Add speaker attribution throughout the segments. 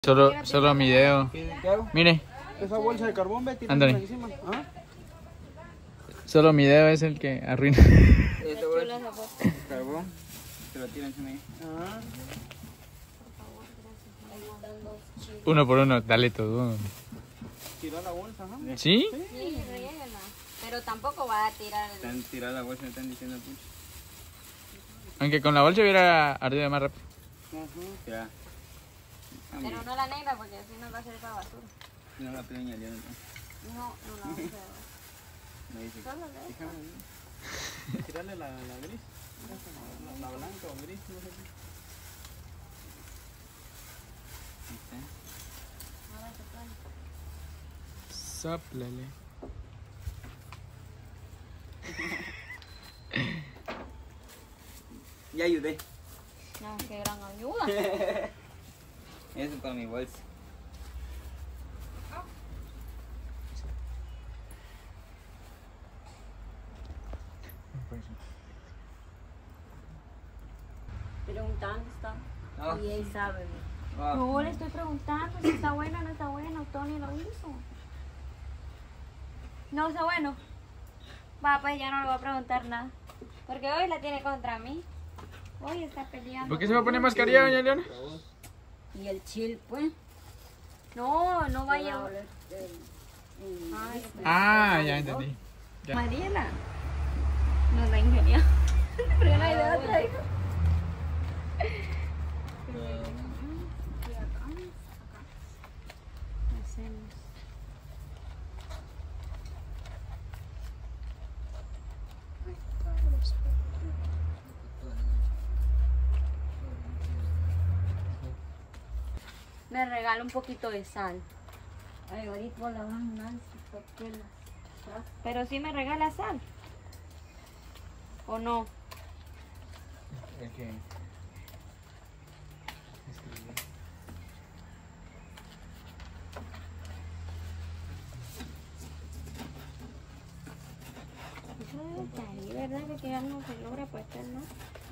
Speaker 1: Solo mi dedo.
Speaker 2: ¿Qué hago?
Speaker 1: Mire,
Speaker 2: Esa bolsa de carbón, ve,
Speaker 1: ándale.
Speaker 2: encima. ¿Ah?
Speaker 1: Solo mi dedo es el que arruina.
Speaker 2: Esta bolsa de carbón, te lo tiran encima ahí. Ah.
Speaker 1: Uno por uno, dale todo.
Speaker 2: Tira la bolsa, ¿no?
Speaker 1: ¿Sí?
Speaker 3: Sí, rellénala. Pero tampoco va a tirar.
Speaker 2: Están tirando la bolsa, me están diciendo pucha.
Speaker 1: Aunque con la bolsa hubiera ardido más rápido.
Speaker 2: Ya.
Speaker 3: Pero no la negra porque así nos va a hacer esa basura.
Speaker 2: No la peña, ya no.
Speaker 3: No la vamos a llevar.
Speaker 2: Me dice,
Speaker 3: Solo de esta.
Speaker 2: tirarle la gris. La blanca o gris, no sé qué.
Speaker 3: Ahora se pone.
Speaker 1: Sáplale.
Speaker 2: Ya ayudé.
Speaker 3: No, qué gran ayuda.
Speaker 2: Eso para mi bolsa.
Speaker 3: Preguntando está.
Speaker 2: Ah.
Speaker 3: Y él sabe.
Speaker 2: Ah.
Speaker 3: No, le estoy preguntando si está bueno o no está bueno. Tony lo hizo. No está bueno. Va, pues ya no le voy a preguntar nada. Porque hoy la tiene contra mí. Hoy está peleando.
Speaker 1: ¿Por qué se va a poner mascarilla, doña Leona?
Speaker 3: Y el chill, pues. No, no vaya a oler.
Speaker 1: Ah, ya entendí. Ya.
Speaker 3: Mariela. Nos la ingeniamos. Pero no hay de otra, hijo. Hacemos. Me regala un poquito de sal.
Speaker 4: Ay, ahorita la van a dar
Speaker 3: Pero sí me regala sal. ¿O no? Eso debe estar ahí, ¿verdad? Porque ya no se logra apuestar, ¿no?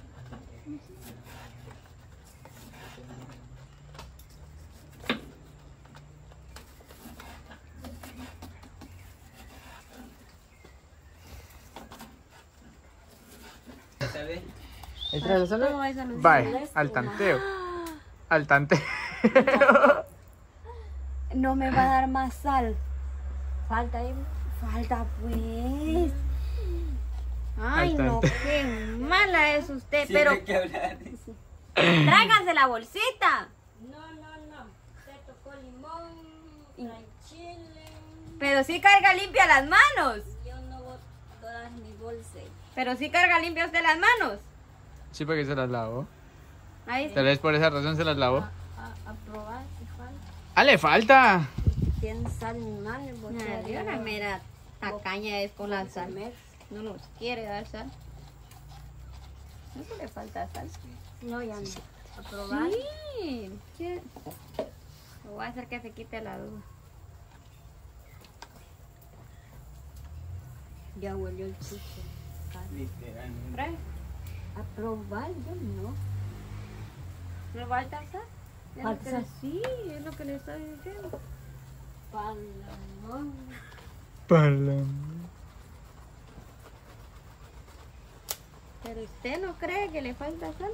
Speaker 2: ¿Sale?
Speaker 1: ¿Entra la sala?
Speaker 3: Todo eso lo
Speaker 1: Bye, al tanteo. Al tanteo.
Speaker 3: No me va a dar más sal.
Speaker 4: Falta ahí.
Speaker 3: Falta pues. Ay,
Speaker 1: Al
Speaker 3: no,
Speaker 1: tanto.
Speaker 3: qué mala es usted.
Speaker 2: Sí,
Speaker 3: Pero
Speaker 2: hay que hablar.
Speaker 3: tráiganse la bolsita.
Speaker 4: No. Te tocó limón, trae chile.
Speaker 3: Pero sí carga limpia las manos.
Speaker 4: Yo no voy a dar mi bolsa.
Speaker 3: Pero sí carga limpia usted las manos.
Speaker 1: Sí, porque se las lavó.
Speaker 3: Ahí está.
Speaker 1: Tal vez por esa razón se las lavó.
Speaker 4: A probar si falta.
Speaker 1: ¡Ah, le falta!
Speaker 4: Tiene sal mal, el
Speaker 3: Nadie, una mera tacaña es con la sal. No nos quiere dar sal. Eso le falta sal.
Speaker 4: No, ya no. A probar.
Speaker 3: Sí. ¿Qué? Lo voy a hacer que se quite la duda.
Speaker 4: Ya huelió el chico.
Speaker 2: Literalmente.
Speaker 3: ¿Trae?
Speaker 4: A probar, yo no.
Speaker 3: ¿Le falta sal? Es lo que
Speaker 4: ¿Falta
Speaker 3: le- Sí, es lo que le estoy diciendo.
Speaker 4: Palamón.
Speaker 3: Pero usted no cree que le falta sal.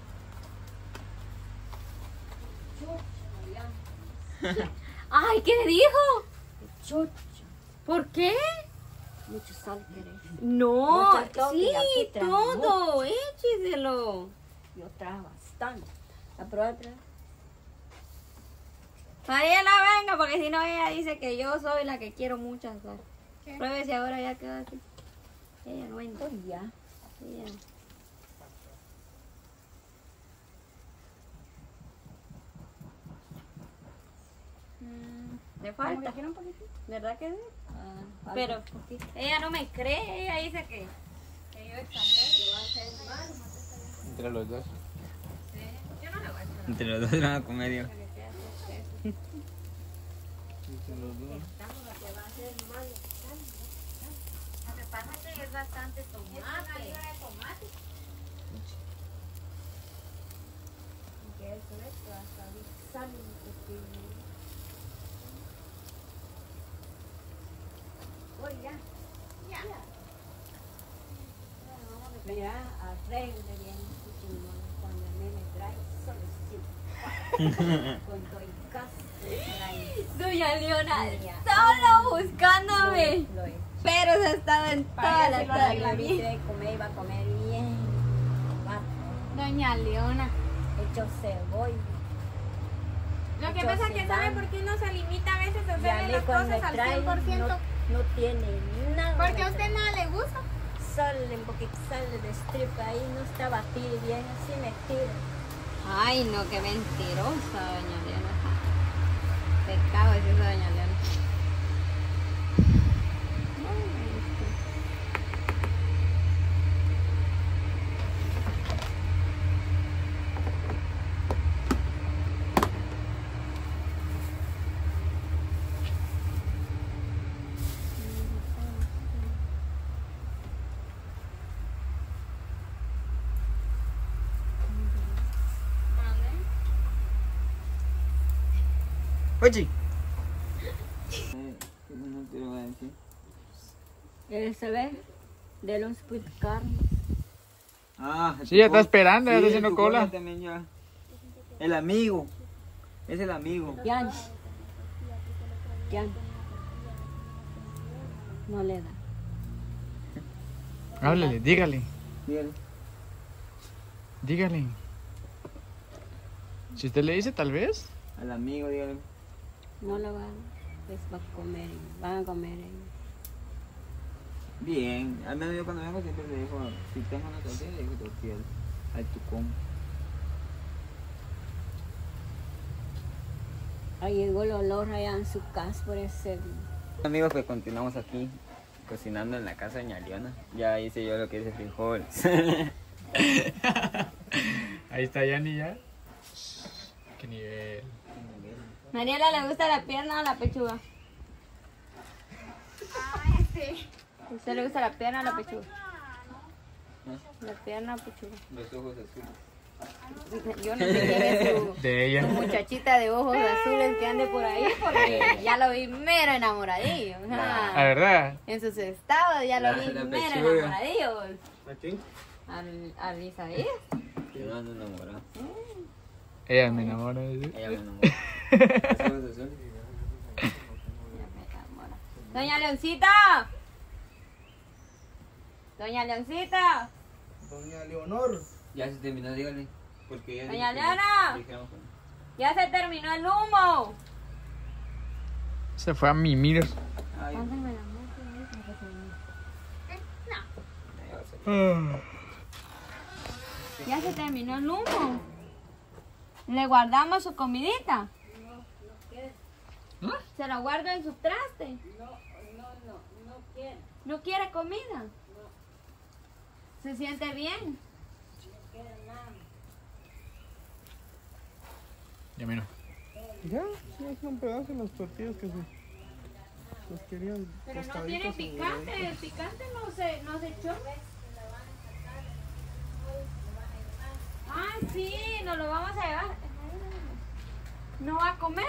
Speaker 3: Ay, ¿qué dijo?
Speaker 4: Chucha.
Speaker 3: ¿Por qué?
Speaker 4: Mucho sal querés.
Speaker 3: No,
Speaker 4: Mucho toque,
Speaker 3: sí,
Speaker 4: aquí trae
Speaker 3: todo, écheselo.
Speaker 4: Yo trajo bastante. A probar, otra vez.
Speaker 3: Mariela, venga, porque si no ella dice que yo soy la que quiero mucha sal. Pruébese ahora, ya quedó así. Ella no entra.
Speaker 4: Pues ya.
Speaker 3: Ella. Le falta.
Speaker 4: ¿Quiere un poquitito?
Speaker 3: ¿Verdad que sí?
Speaker 4: Ah, falta
Speaker 3: Pero
Speaker 4: un poquito.
Speaker 3: ella no me cree, ella dice que yo exagero.
Speaker 1: Entre los dos.
Speaker 3: Yo no le voy a echar
Speaker 2: Entre los dos era una comedia.
Speaker 3: lo que sea. Lo que pasa es que es bastante tomate.
Speaker 4: que eso es, hasta sale un poquito. Voy ya.
Speaker 3: Ya.
Speaker 4: Mira, arregle bien su chingón cuando a mí me trae solicito. Con todo el caso me trae.
Speaker 3: Doña Leona,
Speaker 4: Niña.
Speaker 3: solo buscándome.
Speaker 4: Lo es.
Speaker 3: Pero se estaba en toda la
Speaker 4: Parece que
Speaker 3: tarde.
Speaker 4: la vida de comer iba a comer bien.
Speaker 3: Doña Leona.
Speaker 4: Hecho cebolla.
Speaker 3: Lo que
Speaker 4: Yo
Speaker 3: pasa es
Speaker 4: sé
Speaker 3: que
Speaker 4: nada.
Speaker 3: sabe por qué uno se limita a veces a
Speaker 4: Y a
Speaker 3: hacerle
Speaker 4: mí
Speaker 3: las
Speaker 4: cuando
Speaker 3: cosas
Speaker 4: me
Speaker 3: al
Speaker 4: trae
Speaker 3: 100%.
Speaker 4: no tiene nada.
Speaker 3: Porque a
Speaker 4: me
Speaker 3: usted
Speaker 4: trae.
Speaker 3: nada le gusta.
Speaker 4: Sale un poquito, sale de strip ahí, no está batido bien, así me tira.
Speaker 3: Ay, no, qué mentirosa, doña Leona. Pecado es eso, doña Leona.
Speaker 2: Oye. No te lo voy a decir.
Speaker 4: Él se ve de los carnes.
Speaker 2: Ah,
Speaker 1: Sí, ya está esperando, ya está
Speaker 2: sí,
Speaker 1: haciendo
Speaker 2: tu
Speaker 1: cola.
Speaker 2: También ya. El amigo. Es el amigo.
Speaker 4: Jan. Jan. No le da.
Speaker 1: Háblele, dígale,
Speaker 2: Dígale.
Speaker 1: dígale. Si usted le dice, tal vez.
Speaker 2: Al amigo, dígale.
Speaker 4: No lo van. Pues va a comer. Van a comer ellos.
Speaker 2: Bien. Al menos yo cuando vengo siempre le digo, si tengo una tortilla, le digo tortilla al tucón.
Speaker 4: Ahí llegó el olor allá en su casa por ese.
Speaker 2: Amigos, pues continuamos aquí cocinando en la casa de Doña Leona. Ya hice yo lo que es el frijol.
Speaker 1: Ahí está Yani ya. Qué nivel.
Speaker 3: Mariela, ¿le gusta la pierna o la pechuga? Ay, sí. ¿A usted le gusta la pierna o la pechuga? La pierna o pechuga.
Speaker 2: Los ojos azules.
Speaker 3: Yo no sé quién es su
Speaker 1: De ella.
Speaker 3: muchachita de ojos azules que ande por ahí porque ya lo vi mero enamoradillo.
Speaker 1: La
Speaker 3: Ajá.
Speaker 1: verdad.
Speaker 3: En sus estados ya lo vi
Speaker 2: La
Speaker 3: mero
Speaker 2: pechuga.
Speaker 3: enamoradillo.
Speaker 2: ¿A quién?
Speaker 3: Al Isaías.
Speaker 2: Yo ando enamorado.
Speaker 1: Ella me enamora. ¿sí?
Speaker 2: Ella me enamoró. Los ojos azules.
Speaker 3: Doña Leoncita. Doña Leoncita.
Speaker 5: Doña Leonor.
Speaker 2: Ya se terminó, dígale. Porque ya
Speaker 3: Doña
Speaker 2: dijo que
Speaker 3: Leona.
Speaker 2: dijéramos con-
Speaker 3: Ya se terminó el humo.
Speaker 1: Se fue a mimir.
Speaker 2: Ay,
Speaker 3: Pásenme la Ya se terminó el humo. Le guardamos su comidita. Se la guardo en su traste.
Speaker 4: No quiere.
Speaker 3: ¿No quiere comida? ¿Se siente bien?
Speaker 1: Ya mira.
Speaker 5: Ya, sí, es un pedazo de las tortillas que se los querían.
Speaker 3: Pero no tiene picante. El picante no se echó. Ah, sí, nos lo vamos a llevar. ¿No va a comer?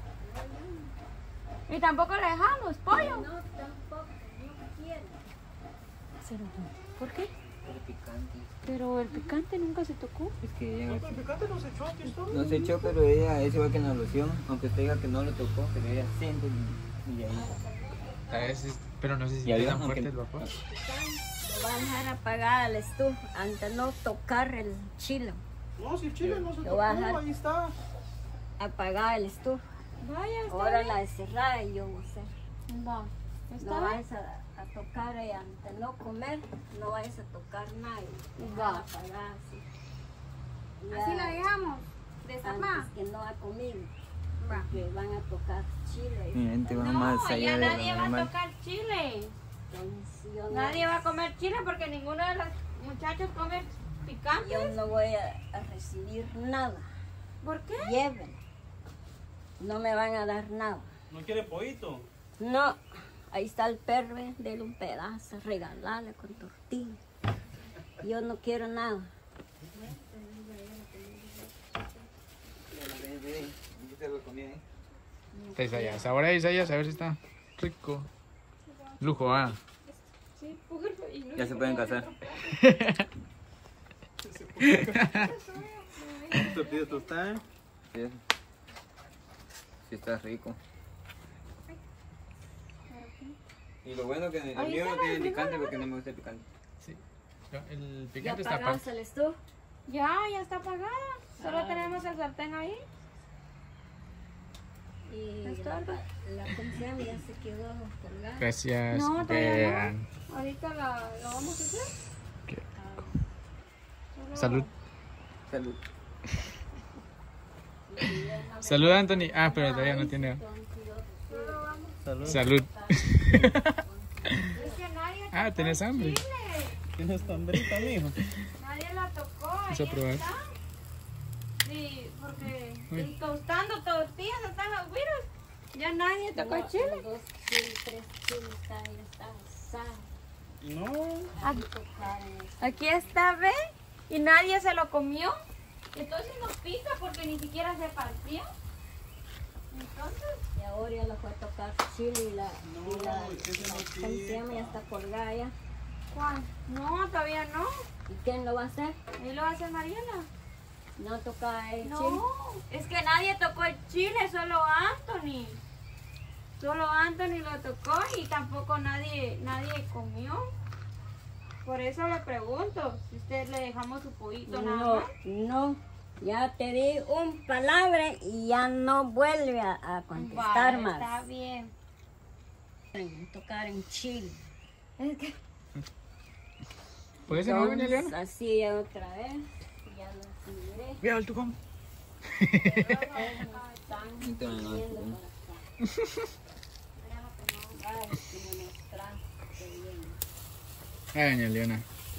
Speaker 3: Y tampoco le dejamos pollo.
Speaker 4: No, tampoco. No quiere.
Speaker 3: ¿Por qué?
Speaker 2: pero picante.
Speaker 3: Pero el picante nunca se tocó.
Speaker 2: Es que ella
Speaker 5: El picante no se echó, aquí está.
Speaker 2: no se echó, pero ella es igual que en la loción. Aunque usted diga que no le tocó, pero ella siente y ahí.
Speaker 1: A veces, pero no sé si
Speaker 2: Ya
Speaker 1: es
Speaker 2: vio,
Speaker 1: tan fuerte
Speaker 2: aunque-
Speaker 1: el vapor.
Speaker 4: Lo van a dejar apagar la estufa antes de no tocar el chilo.
Speaker 5: No, si el chile no se
Speaker 4: Lo
Speaker 5: tocó,
Speaker 4: va a dejar.
Speaker 5: ahí está.
Speaker 4: Apagar el estufa.
Speaker 3: Vaya, está
Speaker 4: Ahora
Speaker 3: bien.
Speaker 4: la encerrada y yo voy a hacer.
Speaker 3: Va. Está
Speaker 4: No
Speaker 3: bien.
Speaker 4: vayas a tocar ahí antes de no comer, no vayas a tocar nada. Y
Speaker 3: Va.
Speaker 4: va a apagar así. Y
Speaker 3: Así
Speaker 4: ya
Speaker 3: la dejamos. De esa
Speaker 4: antes que no ha comido.
Speaker 3: Va.
Speaker 4: Que van a tocar chile.
Speaker 2: Mi gente va
Speaker 3: No,
Speaker 2: más allá
Speaker 3: ya
Speaker 2: de lo
Speaker 3: nadie va a
Speaker 2: normal.
Speaker 3: tocar chile.
Speaker 4: Entonces, yo no-
Speaker 3: Nadie va a comer chile porque ninguno de los muchachos come picante.
Speaker 4: Yo no voy a recibir nada.
Speaker 3: ¿Por qué?
Speaker 4: Lleven. No me van a dar nada.
Speaker 5: ¿No quiere pollito?
Speaker 4: No. Ahí está el perro, dele un pedazo, regalarle con tortilla. Yo no quiero nada.
Speaker 2: ¿Qué se lo comía,
Speaker 1: Está Isaías. Ahora Isaías, a ver si está rico. Lujo, ah.
Speaker 3: Sí, porfa. Y no
Speaker 2: Ya se pueden casar.
Speaker 5: Tortilla tostada.
Speaker 2: Sí, sí está rico. Y lo bueno que el mío no tiene picante porque no me gusta el picante.
Speaker 1: Sí. El
Speaker 4: Ya
Speaker 1: picante está
Speaker 4: apagaste el estufa.
Speaker 3: Ya está apagada. Solo tenemos el sartén ahí.
Speaker 4: Y
Speaker 3: ¿Es todo?
Speaker 4: la comida ya se quedó colgada.
Speaker 1: Gracias.
Speaker 3: No, todavía
Speaker 1: vean.
Speaker 3: no. Ahorita la vamos a hacer. Solo-
Speaker 1: Salud.
Speaker 2: Salud.
Speaker 1: Salud, Anthony. Ah, pero todavía no tiene.
Speaker 3: Solo vamos.
Speaker 5: Salud.
Speaker 1: Salud.
Speaker 3: Es que nadie
Speaker 1: Ah,
Speaker 3: tocó
Speaker 1: ¿tenés
Speaker 3: el
Speaker 1: hambre?
Speaker 3: chile.
Speaker 5: ¿Tienes hambrita, mijo?
Speaker 3: Nadie la tocó.
Speaker 1: Vamos a
Speaker 3: ahí
Speaker 1: probar.
Speaker 3: está. Sí, porque
Speaker 1: Uy.
Speaker 3: y tostando tortillas están los virus. Ya nadie tocó el chile.
Speaker 4: 2 chiles, 3 chiles, está asado.
Speaker 5: No.
Speaker 3: Aquí está, ¿ve? Y nadie se lo comió. Entonces no pica porque ni siquiera se partió. Entonces,
Speaker 4: Y ahora ya la fue a tocar chile y ¿cómo se llama? Ya está colgada ya.
Speaker 3: ¿cuál? No, todavía no.
Speaker 4: ¿Y quién lo va a hacer?
Speaker 3: Ahí lo va a hacer Mariela.
Speaker 4: No toca el chile.
Speaker 3: No, es que nadie tocó el chile, solo Anthony. Solo Anthony lo tocó y tampoco nadie comió. Por eso le pregunto si usted le dejamos su pollito nada
Speaker 4: No,
Speaker 3: más.
Speaker 4: no. Ya te di un palabra y ya no vuelve a contestar
Speaker 3: Vale,
Speaker 4: más.
Speaker 3: está bien.
Speaker 4: Tocar en chile.
Speaker 3: Es que
Speaker 1: ¿Puede ser no, doña
Speaker 4: Entonces,
Speaker 1: Leona?
Speaker 4: así ya otra vez. Ya lo seguiré.
Speaker 1: Mira el tucón.
Speaker 4: Están
Speaker 2: Ahorita me lo
Speaker 4: viendo
Speaker 2: como.
Speaker 4: por acá. Ay, si me mostraste bien.
Speaker 1: Ah, doña Leona.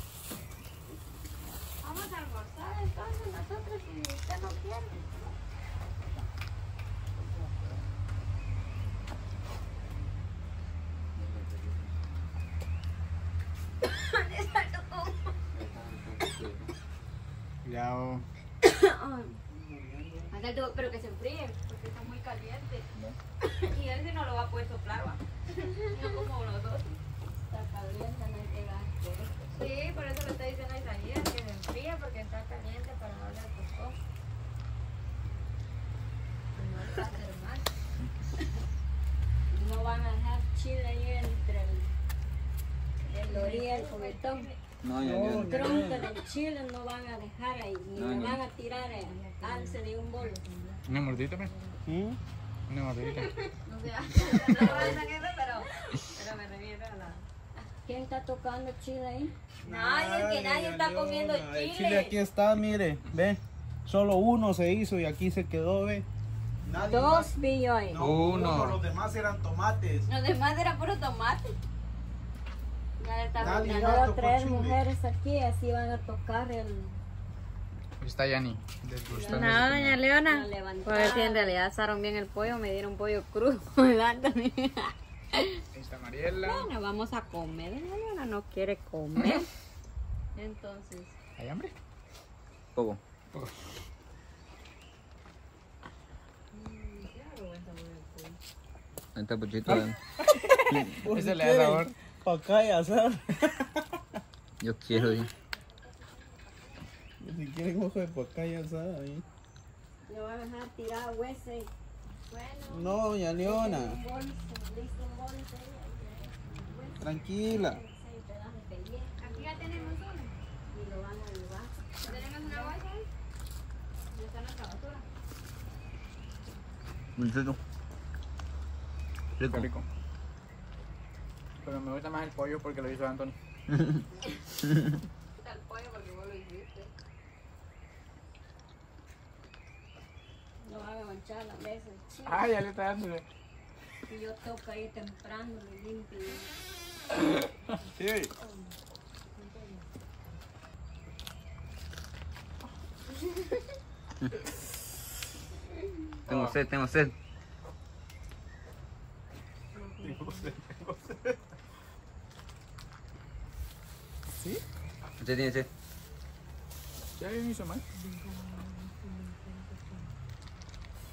Speaker 3: vamos a almorzar entonces nosotros si usted no quiere.
Speaker 1: Cuidado.
Speaker 3: Pero que se enfríe, porque está muy caliente. Y él si no lo va a poder soplar, va. No como nosotros.
Speaker 4: Está caliente, no hay que gastar.
Speaker 3: Sí, por eso le está diciendo a Isaías que se enfríe porque está caliente para no darle tostón. No le va a hacer mal.
Speaker 4: No van a dejar chile ahí entre el orilla del juguetón.
Speaker 2: No, ya
Speaker 5: No,
Speaker 2: no.
Speaker 4: Tronco del chile no van a dejar ahí, ni
Speaker 2: No,
Speaker 4: le
Speaker 2: no.
Speaker 4: van a tirar alce de un bolo.
Speaker 1: Una mordidita, pues.
Speaker 5: ¿Mm?
Speaker 1: Una mordidita.
Speaker 3: No sé, no lo hacen eso, pero me refiero a la...
Speaker 4: ¿Quién está tocando chile ahí?
Speaker 3: Nadie, que nadie está
Speaker 5: Leona,
Speaker 3: comiendo
Speaker 5: el
Speaker 3: chile.
Speaker 5: chile aquí está, mire, ve. Solo uno se hizo y aquí se quedó, ve. Nadie
Speaker 4: 2
Speaker 5: más.
Speaker 4: pillo ahí.
Speaker 5: No,
Speaker 1: Uno.
Speaker 5: los demás eran tomates.
Speaker 3: Los demás era puro tomate. Ya le está
Speaker 5: Nadie.
Speaker 4: Me
Speaker 3: brindando.
Speaker 4: voy a
Speaker 5: tocó
Speaker 4: traer
Speaker 5: chile.
Speaker 4: mujeres aquí, así van a tocar el...
Speaker 1: Ahí está Yani. Desgustando.
Speaker 3: No, doña Leona.
Speaker 4: La levantada.
Speaker 3: Pues si en realidad asaron bien el pollo, me dieron pollo crudo. Anthony.
Speaker 1: Ahí está Mariela.
Speaker 3: Bueno, vamos a comer. Doña Leona no quiere comer. Entonces,
Speaker 1: ¿Hay hambre?
Speaker 2: Poco. Ahí está Puchito.
Speaker 1: Ese le da sabor.
Speaker 5: Pa' acá y asar.
Speaker 2: Yo quiero ir.
Speaker 5: Si quieren ojo de pacaya asada ahí.
Speaker 4: Le van a dejar tirar hueso y... Bueno,
Speaker 5: No, doña Leona.
Speaker 4: un bolso, listo un bolso ahí.
Speaker 5: Tranquila.
Speaker 4: 6 pedazos de pellejo
Speaker 3: aquí ya tenemos uno.
Speaker 4: y lo van a llevar.
Speaker 3: ¿Ya tenemos una bolsa ahí? Ya está nuestra basura.
Speaker 2: Muy rico.
Speaker 1: Qué
Speaker 2: Rico.
Speaker 1: rico. Pero me gusta más el pollo porque lo hizo Anthony.
Speaker 3: Está el pollo porque vos lo hiciste.
Speaker 4: No van a manchar la mesa el chile.
Speaker 1: Ah, ya le está dando.
Speaker 4: Y yo toco ahí temprano, lo limpio.
Speaker 5: Sí.
Speaker 2: Tengo sed, tengo sed.
Speaker 1: ¿Sí?
Speaker 2: ¿Usted tiene sed?
Speaker 1: Ya bien hizo mal.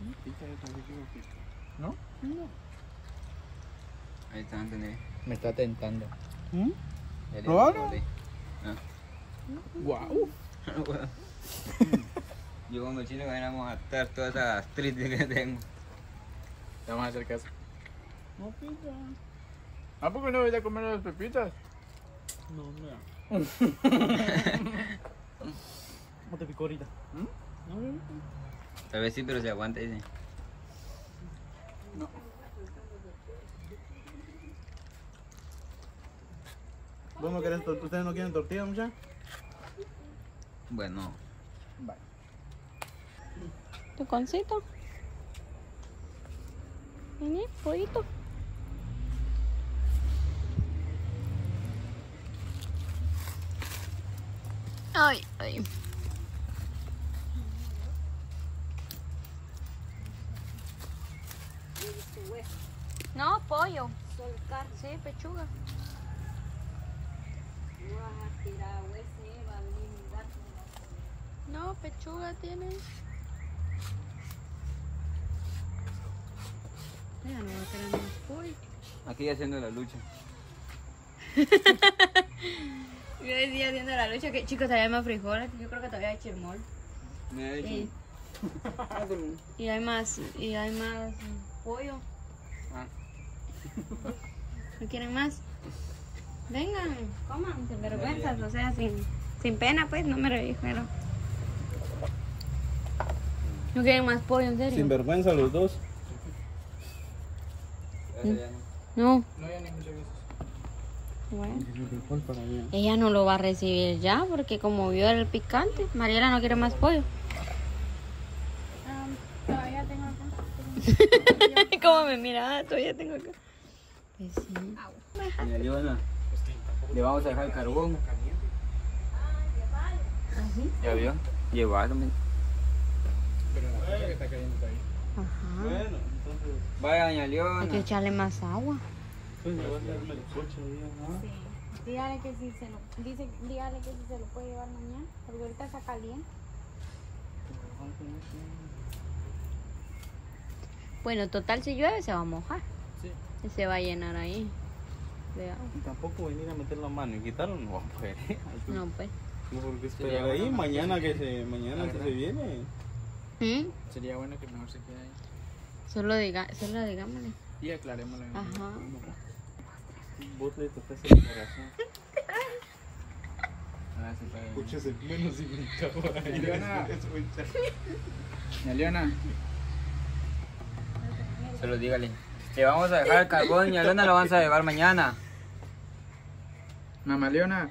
Speaker 1: ¿No?
Speaker 2: Ahí está, Anthony.
Speaker 1: Me está tentando.
Speaker 5: ¿Mm?
Speaker 2: Ya le
Speaker 5: ¿Probalo?
Speaker 2: acordé.
Speaker 1: Guau.
Speaker 2: Yo como chino que vamos a estar todas esas gastritis que tengo.
Speaker 1: Te vamos a hacer caso.
Speaker 5: No, pita.
Speaker 1: ¿A poco no voy a comer las pepitas?
Speaker 5: No, mira. ¿Cómo te picó ahorita? No, no.
Speaker 2: Tal vez sí, pero se aguanta, dice.
Speaker 5: ¿Vos no querés ¿Ustedes no quieren tortilla, muchachos?
Speaker 2: Bueno,
Speaker 1: Vale.
Speaker 3: ¿Tu concito? Vení, pollito. Ay, ay. No, pollo.
Speaker 4: Solcar,
Speaker 3: Sí, pechuga.
Speaker 4: no vas a tirar hueso, va a venir un gato.
Speaker 3: No, pechuga tiene. Ya no va a tener más pollo.
Speaker 2: aquí haciendo la lucha.
Speaker 3: Yo decía haciendo la lucha que chicos todavía hay más frijoles. Yo creo que todavía hay chirmol.
Speaker 2: Me ha dicho.
Speaker 3: Y, y hay más pollo.
Speaker 2: Ah.
Speaker 3: ¿No quieren más? Vengan, coman, sin vergüenzas, o sea, sin pena, pues, no me refiero. ¿No quieren más pollo, en serio?
Speaker 5: Sin vergüenza los dos.
Speaker 3: No,
Speaker 1: No, ya ni muchas veces.
Speaker 3: bueno. Ella no lo va a recibir ya, porque como vio el picante, Mariela no quiere más pollo.
Speaker 6: Todavía tengo acá.
Speaker 3: ¿Cómo me mira? Todavía tengo acá. Pues sí.
Speaker 2: Doña Leona, le vamos a dejar el carbón. ¿Ya vio? Llevarlo.
Speaker 1: Pero la cosa que está cayendo está ahí.
Speaker 3: Ajá.
Speaker 5: Bueno, entonces,
Speaker 2: Vaya, doña
Speaker 3: Hay que
Speaker 2: Leona.
Speaker 3: echarle más agua.
Speaker 5: pues me va a darme el coche ahí, ¿no?
Speaker 6: Sí. Dígale que si se lo, dígale que si se lo puede llevar mañana, porque ahorita está caliente.
Speaker 3: Bueno, total, si llueve se va a mojar.
Speaker 1: Sí.
Speaker 3: Y se va a llenar ahí de agua.
Speaker 5: Y tampoco venir a meter la mano y quitarlo no va a poder.
Speaker 3: No, pues.
Speaker 5: No, porque
Speaker 2: Sería
Speaker 5: esperar ahí,
Speaker 2: bueno
Speaker 5: mañana que se viene.
Speaker 3: ¿Mm?
Speaker 1: Sería bueno que mejor se quede ahí.
Speaker 3: Solo digámosle.
Speaker 1: Y aclarémoslo.
Speaker 3: Ajá.
Speaker 5: Vos le tocas el corazón.
Speaker 2: Ah, se paga.
Speaker 5: Escúchese menos invitado ahí.
Speaker 1: Leona. Doña Leona.
Speaker 2: Solo dígale. Te vamos a dejar el carbón, doña Leona, lo vamos a llevar mañana.
Speaker 1: Mamá Leona.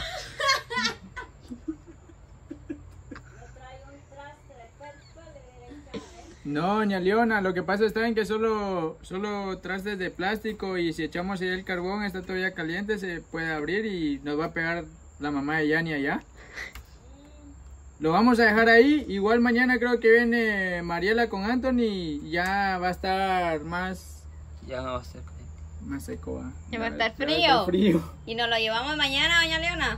Speaker 1: No, doña Leona, lo que pasa está en que solo trastes de plástico y si echamos ahí el carbón está todavía caliente, se puede abrir y nos va a pegar la mamá de Yani allá. Lo vamos a dejar ahí, igual mañana creo que viene Mariela con Anthony y ya va a estar más
Speaker 2: Ya no va a ser.
Speaker 1: seco. ¿Va?
Speaker 3: Ya va a estar
Speaker 1: Ya va a estar frío.
Speaker 3: ¿Y nos lo llevamos mañana, doña Leona?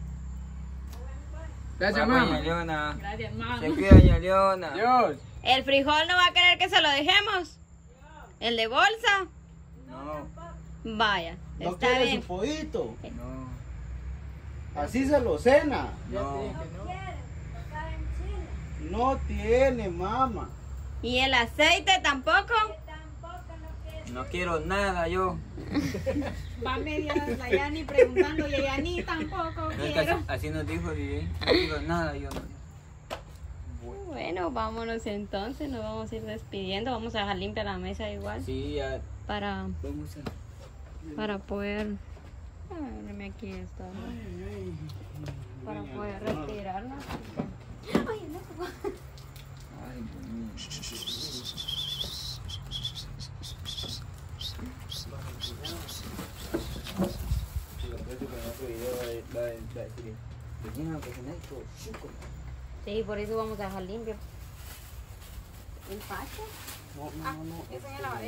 Speaker 1: Gracias,
Speaker 2: Doña
Speaker 1: mamá.
Speaker 2: Leona.
Speaker 6: Gracias, mamá.
Speaker 2: Se cuida, doña Leona.
Speaker 1: Adiós.
Speaker 3: ¿El frijol no va a querer que se lo dejemos? ¿El de bolsa?
Speaker 2: No,
Speaker 3: Vaya,
Speaker 5: No
Speaker 3: está
Speaker 5: quiere
Speaker 3: bien.
Speaker 5: su pollito.
Speaker 2: no,
Speaker 5: Así se lo cena.
Speaker 2: no.
Speaker 5: No tiene, mamá.
Speaker 3: ¿Y el aceite tampoco?
Speaker 2: No quiero nada yo.
Speaker 6: Va media la Yani preguntando y ella ni tampoco
Speaker 2: No, es que
Speaker 6: quiero.
Speaker 2: así nos dijo Vivi. No quiero nada yo.
Speaker 3: Bueno, vámonos entonces, nos vamos a ir despidiendo. Vamos a dejar limpia la mesa igual
Speaker 2: Sí, ya.
Speaker 3: para
Speaker 2: Vamos a...
Speaker 3: poder... Ay, aquí está. Para poder retirarnos.
Speaker 2: Ay, Dios mío.
Speaker 3: Sí, por eso vamos a dejar limpio. ¿El pacho?
Speaker 5: No.
Speaker 6: Eso ya la varé.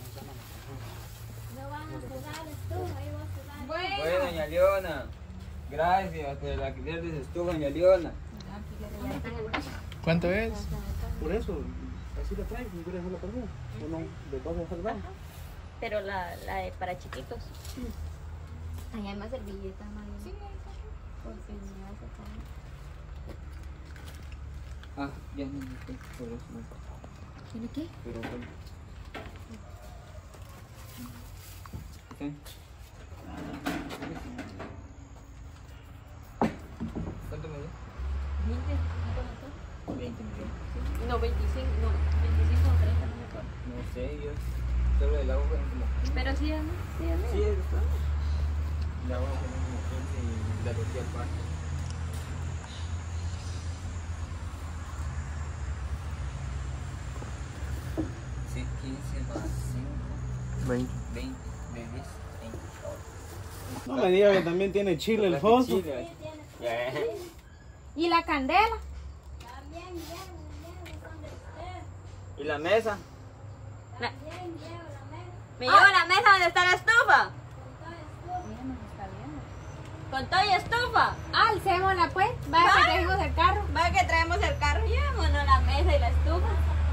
Speaker 4: No van a cerrar el estufa, ahí vas a cerrar.
Speaker 2: Bueno, doña Leona. Gracias por el alquiler de su estufa, doña Leona.
Speaker 1: ¿Cuánto es?
Speaker 5: Por eso, ¿Así la traes? ¿No quieres dejarla perdida? ¿O no? ¿Le vas a dejar dar?
Speaker 3: Pero la de para chiquitos. Allá hay más servilletas, María. Sí, porque me vas a poner.
Speaker 2: Ah, ya no me fue, por eso no.
Speaker 3: ¿Tiene qué?
Speaker 2: Pero bueno. ¿Qué? ¿Cuánto me dio? 20 millones.
Speaker 3: No, 25, no, 25 o 30, no me acuerdo.
Speaker 2: No sé, yo solo el agua fueron como 15.
Speaker 3: Pero sí, ¿no? Sí, ¿no?
Speaker 2: Sí, está. El agua fueron como 15 y la tortilla aparte. Sí, 15 más 5.
Speaker 1: 20.
Speaker 2: 20, de 10, 20.
Speaker 5: No me digas que también tiene chile el Fonso.
Speaker 2: Chile. Ya.
Speaker 6: ¿Y la candela?
Speaker 2: ¿Y la mesa?
Speaker 3: ¿Me llevo a la mesa donde está la estufa? ¿Con todo y estufa?
Speaker 6: Alcémosla pues. Vaya que trajimos el carro.
Speaker 3: Va que traemos el carro, llevémonos la mesa y la estufa.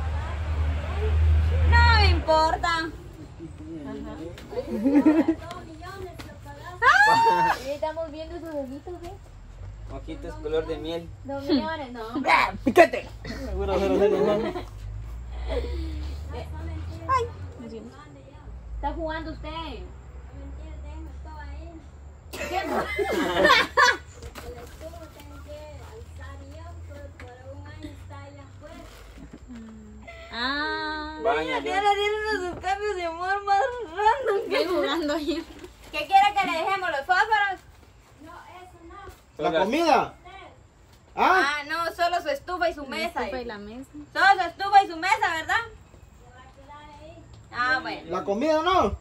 Speaker 3: No me importa.
Speaker 6: Y estamos viendo sus ojitos, ¿eh?
Speaker 2: Ojitos color de miel.
Speaker 6: 2 millones, no.
Speaker 5: ¡Pícate! Seguro, no.
Speaker 3: ¿Está jugando usted? ¿Qué? Ah,
Speaker 2: Vaya,
Speaker 3: ya le dieron sus cambios de humor más random.
Speaker 6: Estoy jugando ahí.
Speaker 3: ¿Qué quiere que le dejemos los fósforos?
Speaker 5: ¿La comida? ¿Ah?
Speaker 3: Ah, no, solo su estufa y su mesa.
Speaker 6: Estufa y la mesa.
Speaker 3: Solo su estufa y su mesa, ¿verdad? Ah, bueno.
Speaker 5: ¿La comida no?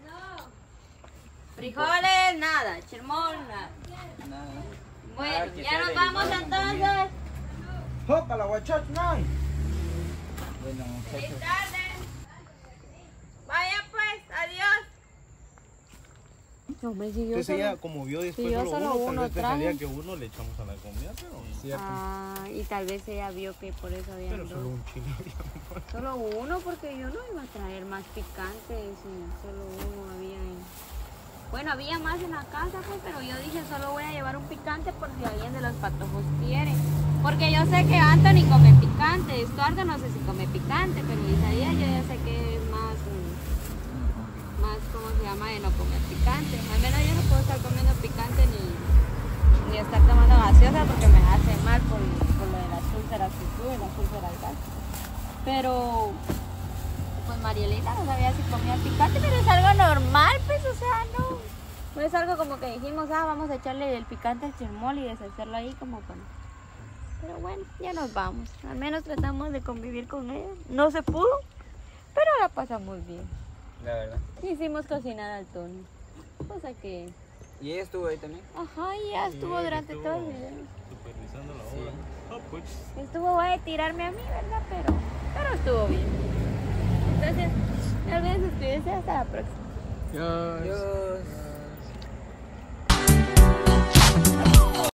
Speaker 3: Frijoles, nada. Chirmón, nada.
Speaker 2: Nada.
Speaker 3: Bueno,
Speaker 2: que
Speaker 3: ya
Speaker 2: sea
Speaker 3: nos
Speaker 2: de
Speaker 3: vamos
Speaker 2: igual,
Speaker 5: ¡Hopa,
Speaker 3: entonces.
Speaker 5: la guachach, no!
Speaker 2: Bueno,
Speaker 3: Feliz
Speaker 2: muchachos.
Speaker 3: tarde. Vaya pues, adiós.
Speaker 6: Hombre, si yo
Speaker 5: Entonces
Speaker 6: solo...
Speaker 5: ella, como vio después
Speaker 6: si yo
Speaker 5: solo
Speaker 6: solo
Speaker 5: uno, tal
Speaker 6: uno
Speaker 5: vez pensaría
Speaker 6: traje.
Speaker 5: que uno le echamos a la comida, pero...
Speaker 6: Ah, y tal vez ella vio que por eso había
Speaker 5: Pero
Speaker 6: dos.
Speaker 5: solo un chile.
Speaker 6: Solo uno, porque yo no iba a traer más picantes y solo uno había. Bueno, había más en la casa, pues, pero yo dije solo voy a llevar un picante por si alguien de los patojos quiere. Porque yo sé que Anthony come picante, Estuardo no sé si come picante, pero Isaías yo ya sé que es más, ¿cómo se llama? De no comer picante. Al menos yo no puedo estar comiendo picante ni estar tomando gaseosa porque me hace mal por lo de las úlceras que tuve, las úlceras gástricas. Pero, pues Marielita no sabía si comía picante, pero es algo normal, pues, o sea, no es algo como que dijimos, vamos a echarle el picante al chirmol y deshacerlo ahí como con... Pero bueno, ya nos vamos. Al menos tratamos de convivir con ella. No se pudo, pero la pasamos bien.
Speaker 2: La verdad.
Speaker 6: Hicimos cocinar al Tony. Cosa que...
Speaker 2: ¿Y ella estuvo ahí también?
Speaker 6: Ajá, y ya estuvo durante todo el video.
Speaker 5: Supervisando la
Speaker 2: Sí.
Speaker 5: obra. Ah, pues.
Speaker 6: Estuvo guay de tirarme a mí, ¿verdad? Pero estuvo bien. Entonces, no olviden suscribirse. Hasta la próxima.
Speaker 1: Dios.
Speaker 2: Dios.